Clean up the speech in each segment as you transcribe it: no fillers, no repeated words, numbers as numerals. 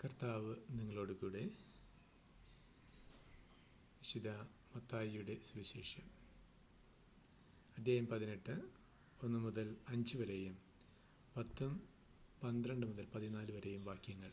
കർത്താവ് നിങ്ങളോട് കൂടെ. വിശുദ്ധ മത്തായിയുടെ സുവിശേഷം അധ്യായം 18 1 മുതൽ 5 വരെയും 10, 12 മുതൽ 14 വരെയും വാക്യങ്ങൾ.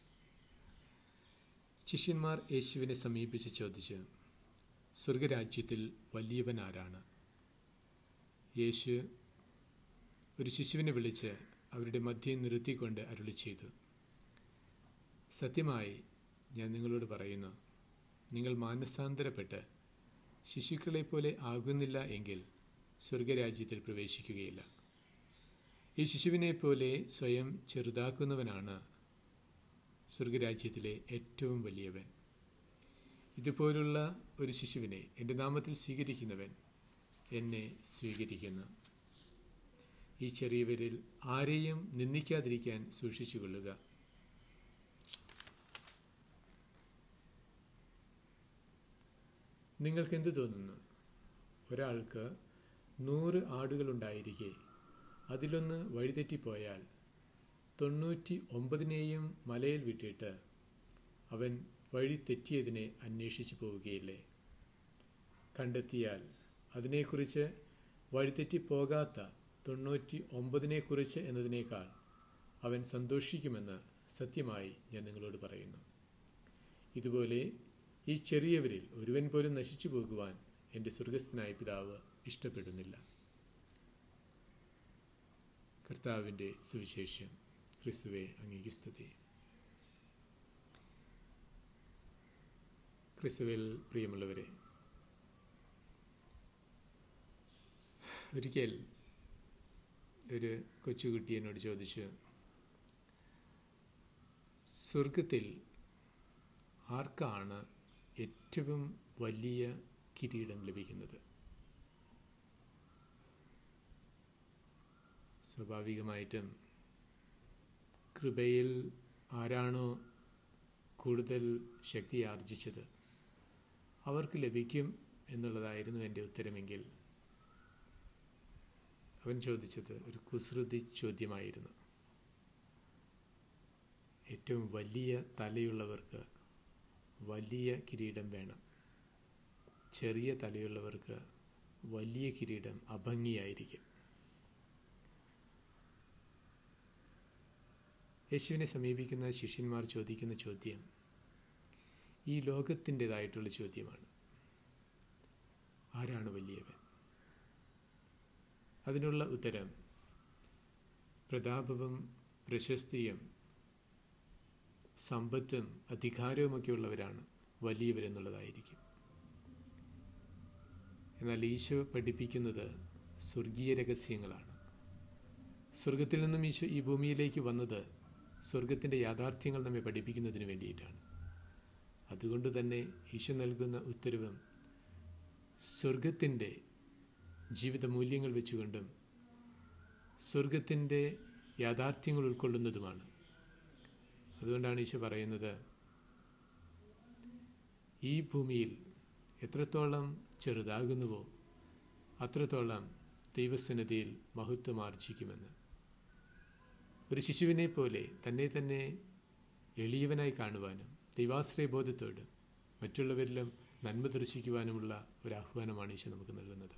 ശിഷ്യന്മാർ യേശുവിനെ സമീപിച്ച് ചോദിച്ചു, സ്വർഗരാജ്യത്തിൽ വലിയവൻ ആരാണ്? യേശു ഒരു ശിശുവിനെ വിളിച്ച് അവരുടെ മധ്യേ നിർത്തിക്കൊണ്ട് അരുളി ചെയ്തു, സത്യമായി ഞാൻ നിങ്ങളോട് പറയുന്നു, നിങ്ങൾ മാനസാന്തരപ്പെട്ട് ശിശുക്കളെപ്പോലെ ആകുന്നില്ല എങ്കിൽ സ്വർഗരാജ്യത്തിൽ പ്രവേശിക്കുകയില്ല. ഈ ശിശുവിനെപ്പോലെ സ്വയം ചെറുതാക്കുന്നവനാണ് സ്വർഗരാജ്യത്തിലെ ഏറ്റവും വലിയവൻ. ഇതുപോലുള്ള ഒരു ശിശുവിനെ എൻ്റെ നാമത്തിൽ സ്വീകരിക്കുന്നവൻ എന്നെ സ്വീകരിക്കുന്നു. ഈ ചെറിയവരിൽ ആരെയും നിന്ദിക്കാതിരിക്കാൻ സൂക്ഷിച്ചുകൊള്ളുക. നിങ്ങൾക്കെന്തു തോന്നുന്നു? ഒരാൾക്ക് 100 ആടുകളുണ്ടായിരിക്കെ അതിലൊന്ന് വഴിതെറ്റിപ്പോയാൽ 99 മലയിൽ വിട്ടിട്ട് അവൻ വഴി തെറ്റിയതിനെ അന്വേഷിച്ചു പോവുകയില്ലേ? കണ്ടെത്തിയാൽ അതിനെക്കുറിച്ച് വഴിതെറ്റിപ്പോകാത്ത 99 എന്നതിനേക്കാൾ അവൻ സന്തോഷിക്കുമെന്ന് സത്യമായി ഞാൻ നിങ്ങളോട് പറയുന്നു. ഇതുപോലെ ഈ ചെറിയവരിൽ ഒരുവൻ പോലും നശിച്ചു പോകുവാൻ എൻ്റെ സ്വർഗസ്ഥനായ പിതാവ് ഇഷ്ടപ്പെടുന്നില്ല. കർത്താവിൻ്റെ സുവിശേഷം. ക്രിസ്തുവേ, അങ്ങേക്ക് സ്തുതി. ക്രിസ്തുവിൽ പ്രിയമുള്ളവരെ, ഒരിക്കൽ ഒരു കൊച്ചുകുട്ടി എന്നോട് ചോദിച്ചു, സ്വർഗത്തിൽ ആർക്കാണ് ഏറ്റവും വലിയ കിരീടം ലഭിക്കുന്നത്? സ്വാഭാവികമായിട്ടും കൃപയിൽ ആരാണോ കൂടുതൽ ശക്തി ആർജിച്ചത് അവർക്ക് ലഭിക്കും എന്നുള്ളതായിരുന്നു എൻ്റെ ഉത്തരമെങ്കിൽ, അവൻ ചോദിച്ചത് ഒരു കുസൃതി ചോദ്യമായിരുന്നു. ഏറ്റവും വലിയ തലയുള്ളവർക്ക് വലിയ കിരീടം വേണം, ചെറിയ തലയുള്ളവർക്ക് വലിയ കിരീടം അഭംഗിയായിരിക്കും. യേശുവിനെ സമീപിക്കുന്ന ശിഷ്യന്മാർ ചോദിക്കുന്ന ചോദ്യം ഈ ലോകത്തിൻ്റെതായിട്ടുള്ള ചോദ്യമാണ്. ആരാണ് വലിയവൻ? അതിനുള്ള ഉത്തരം പ്രതാപവും പ്രശസ്തിയും സമ്പത്തും അധികാരവുമൊക്കെ ഉള്ളവരാണ് വലിയവരെന്നുള്ളതായിരിക്കും. എന്നാൽ ഈശോ പഠിപ്പിക്കുന്നത് സ്വർഗീയ രഹസ്യങ്ങളാണ്. സ്വർഗത്തിൽ നിന്നും ഈശോ ഈ ഭൂമിയിലേക്ക് വന്നത് സ്വർഗത്തിൻ്റെ യാഥാർത്ഥ്യങ്ങൾ നമ്മെ പഠിപ്പിക്കുന്നതിന് വേണ്ടിയിട്ടാണ്. അതുകൊണ്ട് തന്നെ ഈശോ നൽകുന്ന ഉത്തരവും സ്വർഗത്തിൻ്റെ ജീവിത മൂല്യങ്ങൾ വെച്ചുകൊണ്ടും സ്വർഗത്തിൻ്റെ യാഥാർത്ഥ്യങ്ങൾ ഉൾക്കൊള്ളുന്നതുമാണ്. അതുകൊണ്ടാണ് ഈശോ പറയുന്നത്, ഈ ഭൂമിയിൽ എത്രത്തോളം ചെറുതാകുന്നുവോ അത്രത്തോളം ദൈവസന്നിധിയിൽ മഹത്വം ആർജിക്കുമെന്ന്. ഒരു ശിശുവിനെ പോലെ തന്നെ എളിയവനായി കാണുവാനും ദൈവാശ്രയബോധത്തോടും മറ്റുള്ളവരിലും നന്മ ദർശിക്കുവാനുമുള്ള ഒരു ആഹ്വാനമാണ് ഈശോ നമുക്ക് നൽകുന്നത്.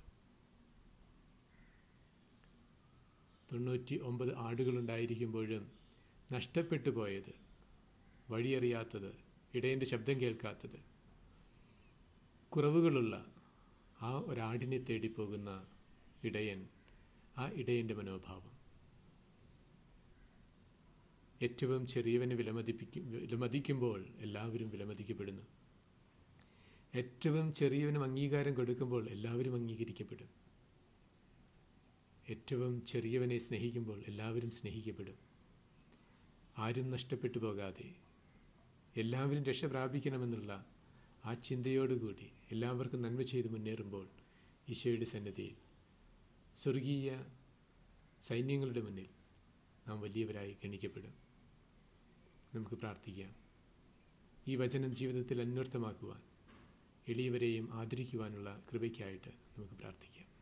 99 ആടുകളുണ്ടായിരിക്കുമ്പോഴും നഷ്ടപ്പെട്ടു പോയത്, വഴിയറിയാത്തത്, ഇടയൻ്റെ ശബ്ദം കേൾക്കാത്തത്, കുറവുകളുള്ള ആ ഒരാടിനെ തേടിപ്പോകുന്ന ഇടയൻ, ആ ഇടയൻ്റെ മനോഭാവം. ഏറ്റവും ചെറിയവനെ വിലമതിക്കുമ്പോൾ എല്ലാവരും വിലമതിക്കപ്പെടുന്നു. ഏറ്റവും ചെറിയവനും അംഗീകാരം കൊടുക്കുമ്പോൾ എല്ലാവരും അംഗീകരിക്കപ്പെടും. ഏറ്റവും ചെറിയവനെ സ്നേഹിക്കുമ്പോൾ എല്ലാവരും സ്നേഹിക്കപ്പെടും. ആരും നഷ്ടപ്പെട്ടു പോകാതെ എല്ലാവരും രക്ഷ പ്രാപിക്കണമെന്നുള്ള ആ ചിന്തയോടുകൂടി എല്ലാവർക്കും നന്മ ചെയ്ത് മുന്നേറുമ്പോൾ ഈശോയുടെ സന്നിധിയിൽ സ്വർഗീയ സൈന്യങ്ങളുടെ മുന്നിൽ നാം വലിയവരായി ഗണിക്കപ്പെടും. നമുക്ക് പ്രാർത്ഥിക്കാം. ഈ വചനം ജീവിതത്തിൽ അന്വർത്ഥമാക്കുവാൻ, എളിയവരെയും ആദരിക്കുവാനുള്ള കൃപയ്ക്കായിട്ട് നമുക്ക് പ്രാർത്ഥിക്കാം.